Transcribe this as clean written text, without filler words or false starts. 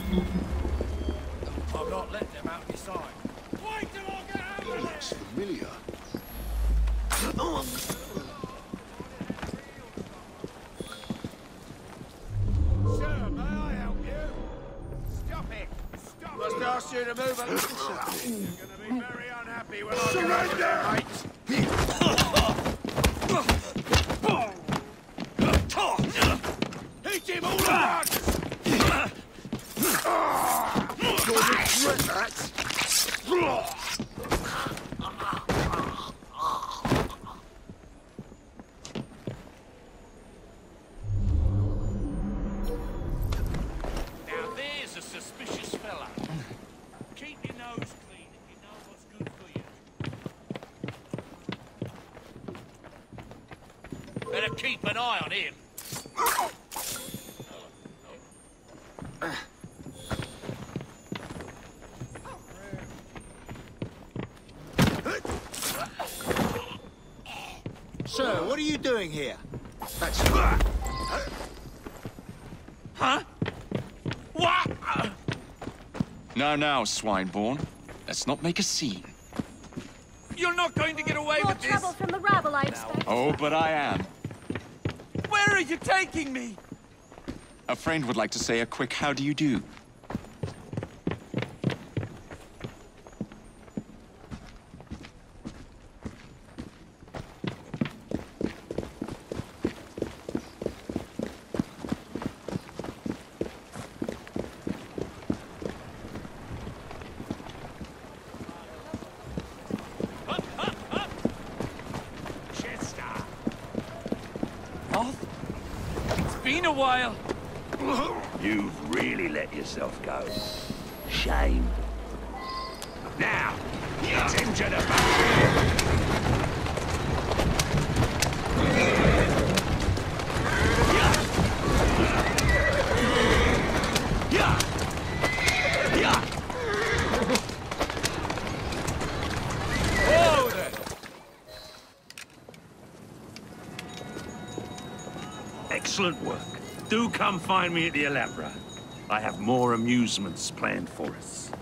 I'm not letting them out my sight. Wait till I get out of Looks familiar. Sir, may I help you? Stop it! Stop! Must ask you to move a little. You're gonna be very unhappy when I get over there, mate. Hit him all at once! You'll regret that. Now there's a suspicious fella. Keep your nose clean if you know what's good for you. Better keep an eye on him. Sir, what are you doing here? That's Huh? What? Now, Swineborn. Let's not make a scene. You're not going to get away More with this. trouble from the rabble, I expect. Oh, but I am. Where are you taking me? A friend would like to say a quick how do you do. Chester. Off? It's been a while. You've really let yourself go. Shame. Now, get into the back. Oh, there. Excellent work. Do come find me at the Alhambra. I have more amusements planned for us.